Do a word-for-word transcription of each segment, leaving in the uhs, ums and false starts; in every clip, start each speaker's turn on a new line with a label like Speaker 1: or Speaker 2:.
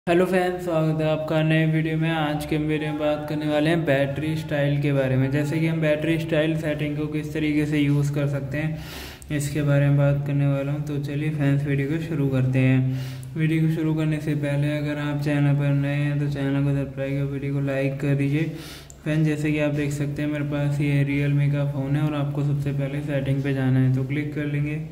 Speaker 1: Hello friends, स्वागत है आपका नए वीडियो में। आज के वीडियो में बात करने वाले हैं बैटरी स्टाइल के बारे में। जैसे कि हम बैटरी स्टाइल सेटिंग को किस तरीके से यूज़ कर सकते हैं इसके बारे में बात करने वाला हूं। तो चलिए फ्रेंड्स, वीडियो को शुरू करते हैं। वीडियो को शुरू करने से पहले अगर आप चैनल पर नए हैं तो चैनल को सब्सक्राइब कर वीडियो को लाइक कर दीजिए। फ्रेंड्स, जैसे कि आप देख सकते हैं मेरे पास ये रियलमी का फ़ोन है और आपको सबसे पहले सेटिंग पर जाना है, तो क्लिक कर लेंगे।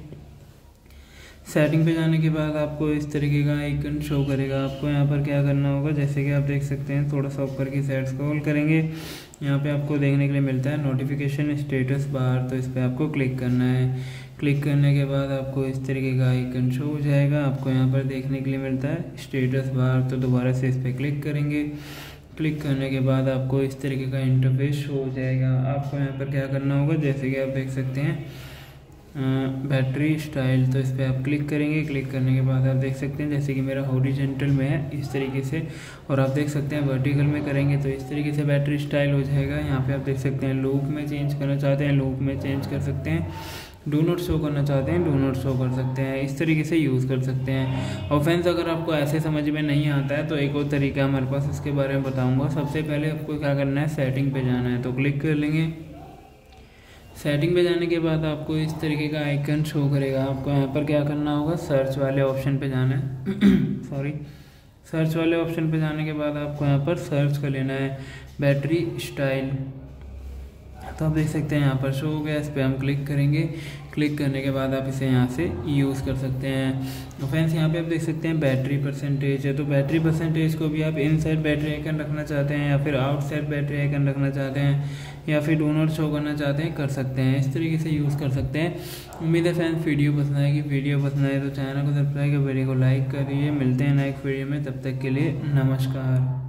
Speaker 1: सेटिंग पे जाने के बाद आपको इस तरीके का आइकन शो करेगा। आपको यहाँ पर क्या करना होगा, जैसे कि आप देख सकते हैं, थोड़ा सा ऊपर की साइड स्क्रॉल करेंगे। यहाँ पे आपको देखने के लिए मिलता है नोटिफिकेशन स्टेटस बार, तो इस पर आपको क्लिक करना है। क्लिक करने के बाद आपको इस तरीके का आइकन शो हो जाएगा। आपको यहाँ पर देखने के लिए मिलता है स्टेटस बार, तो दोबारा से इस पर क्लिक करेंगे। क्लिक करने के बाद आपको इस तरीके का इंटरफेस शो हो जाएगा। आपको यहाँ पर क्या करना होगा, जैसे कि आप देख सकते हैं बैटरी स्टाइल, तो इस पर आप क्लिक करेंगे। क्लिक करने के बाद आप देख सकते हैं जैसे कि मेरा हॉरिजॉन्टल में है इस तरीके से, और आप देख सकते हैं वर्टिकल में करेंगे तो इस तरीके से बैटरी स्टाइल हो जाएगा। यहाँ पे आप देख सकते हैं लूप में चेंज करना चाहते हैं लूप में चेंज कर सकते हैं, डू नोट शो करना चाहते हैं डू नोट शो कर सकते हैं। इस तरीके से यूज़ कर सकते हैं। और फ्रेंड्स, अगर आपको ऐसे समझ में नहीं आता है तो एक और तरीका हमारे पास, इसके बारे में बताऊँगा। सबसे पहले आपको क्या करना है, सेटिंग पर जाना है, तो क्लिक कर लेंगे। सेटिंग पे जाने के बाद आपको इस तरीके का आइकन शो करेगा। आपको यहाँ पर क्या करना होगा, सर्च वाले ऑप्शन पे जाना है सॉरी सर्च वाले ऑप्शन पे जाने के बाद आपको यहाँ पर सर्च कर लेना है बैटरी स्टाइल। तो आप देख सकते हैं यहाँ पर शो हो गया, इस पर हम क्लिक करेंगे। क्लिक करने के बाद आप इसे यहाँ से यूज़ कर सकते हैं। फ्रेंड्स, यहाँ पे आप देख सकते हैं बैटरी परसेंटेज है, तो बैटरी परसेंटेज को भी आप इनसाइड बैटरी आइकन रखना चाहते हैं या फिर आउटसाइड बैटरी आइकन रखना चाहते हैं या फिर डू नॉट शो करना चाहते हैं, कर सकते हैं। इस तरीके से यूज़ कर सकते हैं। उम्मीद है फ्रेंड्स वीडियो पसंद आएगी। वीडियो पसंद आए तो चैनल को सब्सक्राइब कर वीडियो को लाइक कर दीजिए। मिलते हैं नेक्स्ट वीडियो में, तब तक के लिए नमस्कार।